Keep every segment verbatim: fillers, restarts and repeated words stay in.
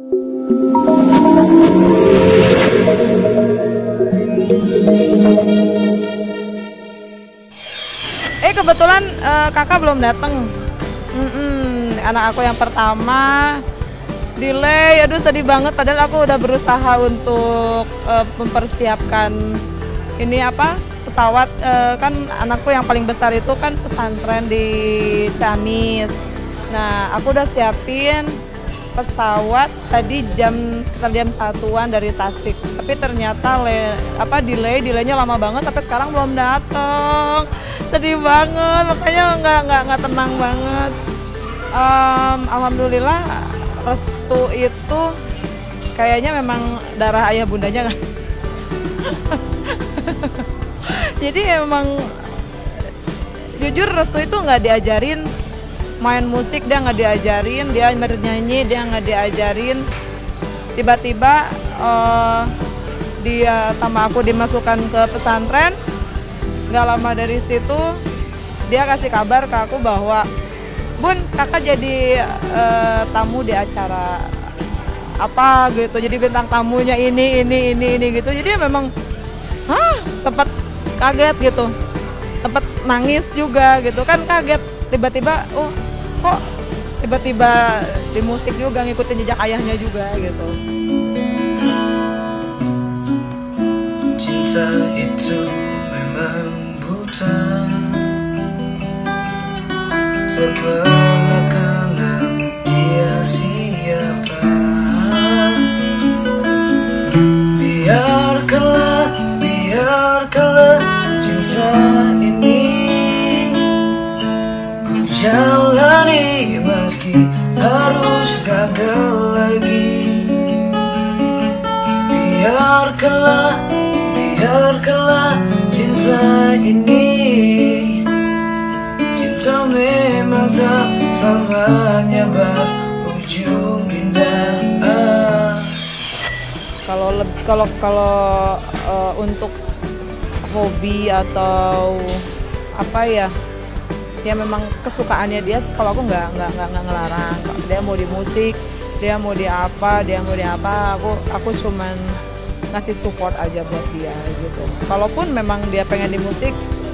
Eh kebetulan uh, kakak belum datang. Mm-mm, anak aku yang pertama delay, aduh sedih banget. Padahal aku udah berusaha untuk uh, mempersiapkan ini apa pesawat. Uh, kan anakku yang paling besar itu kan pesantren di Ciamis. Nah aku udah siapin pesawat tadi jam sekitar jam satuan dari Tasik, tapi ternyata le, apa delay delaynya lama banget sampai sekarang belum datang. Sedih banget, makanya nggak nggak nggak tenang banget. Um, Alhamdulillah restu itu kayaknya memang darah ayah bundanya kan. Jadi emang jujur restu itu nggak diajarin main musik, dia nggak diajarin, dia bernyanyi dia nggak diajarin. Tiba-tiba uh, dia sama aku dimasukkan ke pesantren. Nggak lama dari situ dia kasih kabar ke aku bahwa Bun, kakak jadi uh, tamu di acara apa gitu, jadi bintang tamunya ini ini ini ini gitu. Jadi memang hah sempat kaget gitu, sempat nangis juga gitu kan, kaget tiba-tiba oh kok tiba-tiba di musik juga ngikutin jejak ayahnya juga gitu. Cinta itu memang buta, tak pernah kenal dia siapa. Biarkanlah, biarkanlah cinta ini ku jalani meski harus gagal lagi. Biarkanlah, biarkanlah cinta ini, cinta memang tak selamanya berujung indah. Kalau kalau kalau uh, untuk hobi atau apa ya, ya memang kesukaannya dia. Kalau aku nggak nggak nggak nggak ngelarang. Dia mau di musik, dia mau di apa, dia mau di apa. Aku aku cuman ngasih support aja buat dia gitu. Kalaupun memang dia pengen di musik,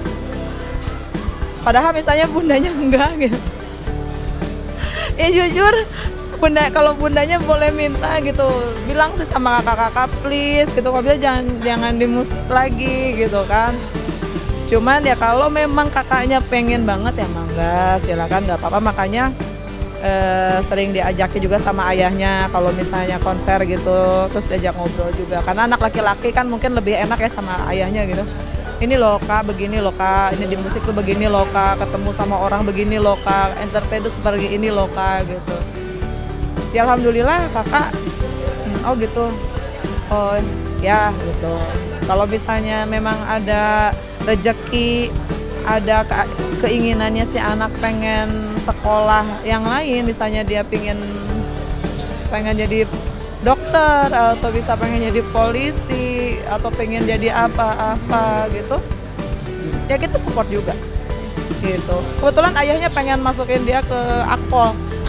padahal misalnya bundanya enggak gitu. Ya jujur, bunda kalau bundanya boleh minta gitu, bilang sih sama kakak-kakak please gitu, kalau bisa jangan jangan di musik lagi gitu kan. Cuman ya kalau memang kakaknya pengen banget ya mangga silakan, nggak apa-apa. Makanya eh, sering diajaki juga sama ayahnya kalau misalnya konser gitu, terus diajak ngobrol juga. Karena anak laki-laki kan mungkin lebih enak ya sama ayahnya gitu. Ini loh kak, begini loh kak, ini di musik tuh begini loh kak, ketemu sama orang begini loh kak, entertain tuh seperti ini loh kak gitu. Ya alhamdulillah kakak, oh gitu, oh ya gitu. Kalau misalnya memang ada rezeki, ada ke keinginannya si anak pengen sekolah yang lain, misalnya dia pengen pengen jadi dokter atau bisa pengen jadi polisi atau pengen jadi apa-apa gitu, ya kita support juga gitu. Kebetulan ayahnya pengen masukin dia ke Akpol.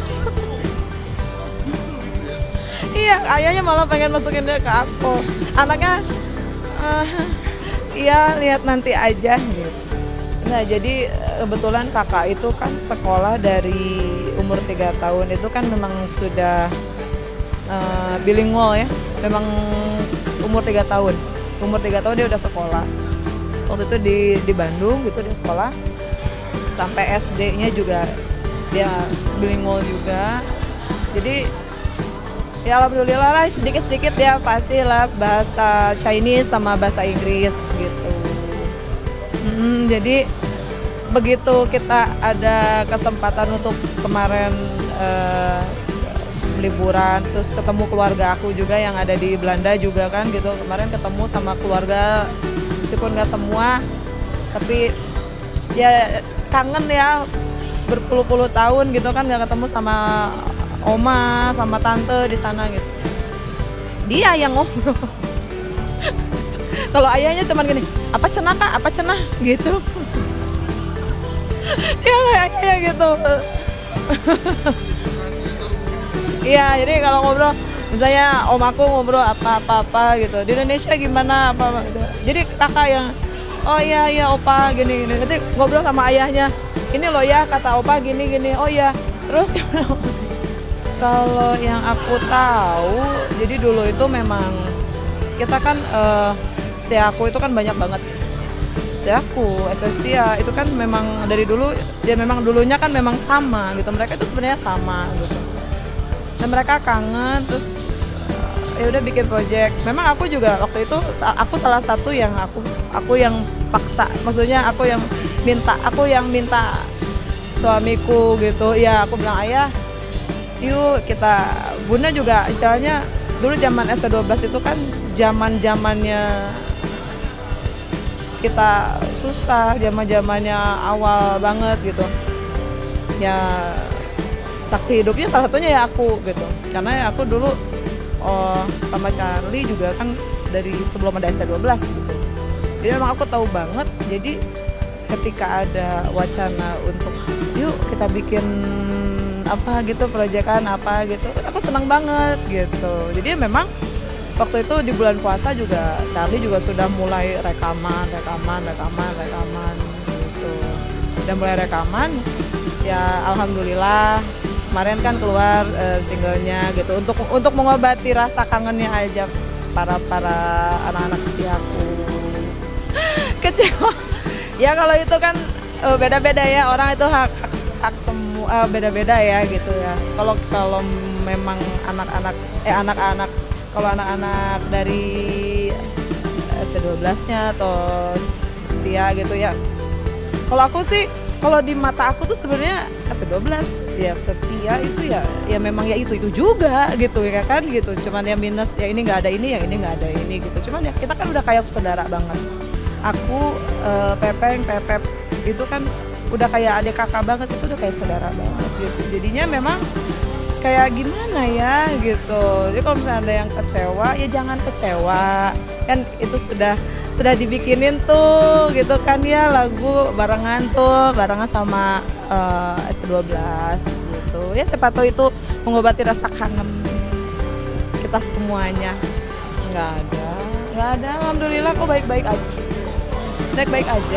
Iya, ayahnya malah pengen masukin dia ke Akpol. Anaknya uh, iya lihat nanti aja gitu. Nah jadi kebetulan kakak itu kan sekolah dari umur tiga tahun itu kan memang sudah Uh, bilingual ya, memang umur tiga tahun, umur tiga tahun dia udah sekolah. Waktu itu di di Bandung gitu dia sekolah, sampai S D-nya juga dia bilingual juga. Jadi ya alhamdulillah lah sedikit-sedikit dia pasti lah bahasa Chinese sama bahasa Inggris gitu. Hmm, jadi begitu kita ada kesempatan untuk kemarin uh, liburan, terus ketemu keluarga aku juga yang ada di Belanda juga kan gitu. Kemarin ketemu sama keluarga, meskipun nggak semua, tapi ya kangen ya, berpuluh-puluh tahun gitu kan nggak ketemu sama oma, sama tante di sana gitu. Dia yang ngobrol. Kalau ayahnya cuman gini, apa cenah kak, apa cenah gitu. Ya kayak gitu. Iya, jadi kalau ngobrol Misalnya om aku ngobrol apa-apa-apa gitu, di Indonesia gimana apa, apa gitu. Jadi kakak yang oh iya iya opa gini gini, nanti ngobrol sama ayahnya, ini loh ya kata opa gini gini, oh iya. Terus kalau yang aku tahu, jadi dulu itu memang kita kan uh, Setiaku itu kan banyak banget. Setiaku, S T Setia itu kan memang dari dulu, ya memang dulunya kan memang sama gitu. Mereka itu sebenarnya sama gitu. Dan mereka kangen, terus ya udah bikin project. Memang aku juga waktu itu aku salah satu yang aku aku yang paksa, maksudnya aku yang minta aku yang minta suamiku gitu. Ya aku bilang ayah, yuk kita, Bunda juga istilahnya dulu zaman S T dua belas itu kan zaman zamannya kita susah, zaman zamannya awal banget gitu. Ya saksi hidupnya salah satunya ya aku gitu, karena ya aku dulu oh, sama Charlie juga kan dari sebelum ada S T dua belas gitu. Jadi memang aku tahu banget. Jadi ketika ada wacana untuk yuk kita bikin apa gitu, proyekan apa gitu, aku senang banget gitu. Jadi memang waktu itu di bulan puasa juga Charlie juga sudah mulai rekaman, rekaman, rekaman, rekaman gitu. Udah mulai rekaman, ya alhamdulillah kemarin kan keluar uh, singlenya gitu untuk untuk mengobati rasa kangennya aja para para anak-anak Setiaku. Kecewa. Ya kalau itu kan uh, beda-beda ya, orang itu hak hak, hak semua uh, beda-beda ya gitu ya. Kalau kalau memang anak-anak eh anak-anak kalau anak-anak dari S T dua belas-nya atau Setia gitu ya. Kalau aku sih, kalau di mata aku tuh sebenarnya S T dua belas ya Setia itu ya ya memang ya itu itu juga gitu ya kan gitu. Cuman ya minus ya ini nggak ada ini, yang ini nggak ada ini gitu. Cuman ya kita kan udah kayak saudara banget. Aku uh, Pepeng, Pepep itu kan udah kayak adik kakak banget, itu udah kayak saudara banget gitu. Jadinya memang kayak gimana ya gitu. Jadi kalau misalnya ada yang kecewa ya jangan kecewa. Kan itu sudah sudah dibikinin tuh gitu kan ya lagu barengan tuh, barengan sama uh, S T dua belas gitu. Ya siapa tahu itu mengobati rasa kangen kita semuanya. Nggak ada, nggak ada. Alhamdulillah kok baik-baik aja. Baik-baik aja.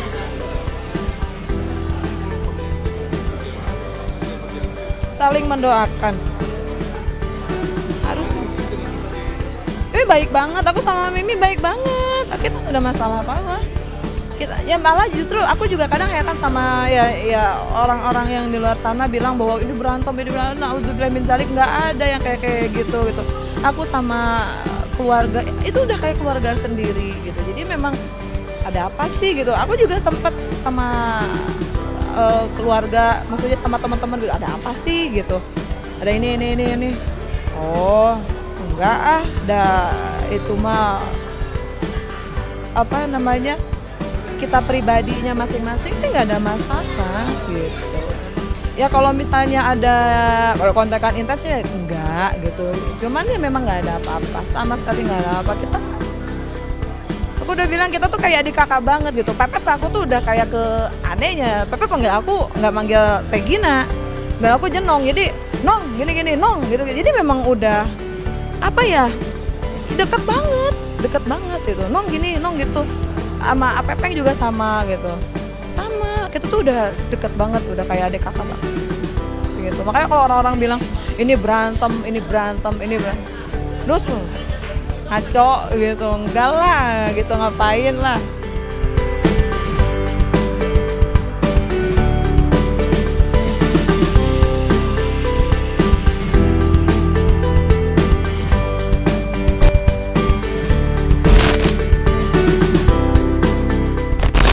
Saling mendoakan. Harus. Eh baik banget, aku sama Mimi baik banget. Kita nggak ada masalah apa-apa. Kita ya malah justru aku juga kadang ya kan sama ya ya orang-orang yang di luar sana bilang bahwa ini berantem, ini berantem. Nauzubillah min dzalik, nggak ada yang kayak kayak gitu gitu. Aku sama keluarga itu udah kayak keluarga sendiri gitu. Jadi memang ada apa sih gitu. Aku juga sempet sama uh, keluarga, maksudnya sama teman-teman gitu, ada apa sih gitu. Ada ini ini ini ini. Oh, enggak ah, dah itu mah apa namanya? Kita pribadinya masing-masing sih nggak ada masalah gitu. Ya kalau misalnya ada kalau kontekan intens ya enggak gitu. Cuman ya memang nggak ada apa-apa, sama sekali nggak ada apa. Kita aku udah bilang kita tuh kayak adik kakak banget gitu. Pepep aku tuh udah kayak ke anehnya. Pepep panggil aku nggak manggil Regina, manggil aku Jenong. Jadi Nong gini-gini Nong gitu. Jadi memang udah apa ya, deket banget, deket banget gitu. Nong gini Nong gitu. Sama Pepeng juga sama gitu. Sama, kita tuh udah deket banget, udah kayak adik kakak banget. Gitu. Makanya kalau orang-orang bilang ini berantem, ini berantem, ini berantem. Terus ngaco gitu, enggak lah gitu, ngapain lah.